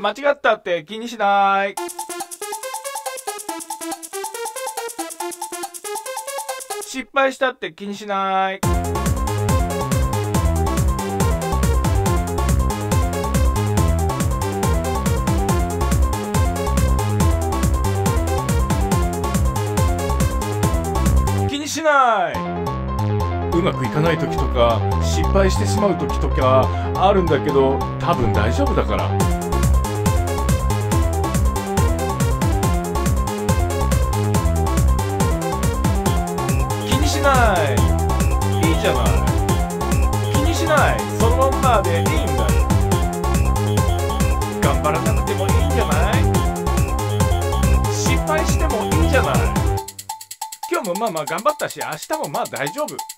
間違ったって気にしない。失敗したって気にしない。気にしない。うまくいかない時とか失敗してしまう時とかあるんだけど、多分大丈夫だから。気にしない。いいじゃない。気にしない。そのまんまでいいんだよ。頑張らなくてもいいんじゃない。失敗してもいいんじゃない。今日もまあ頑張ったし、明日も大丈夫。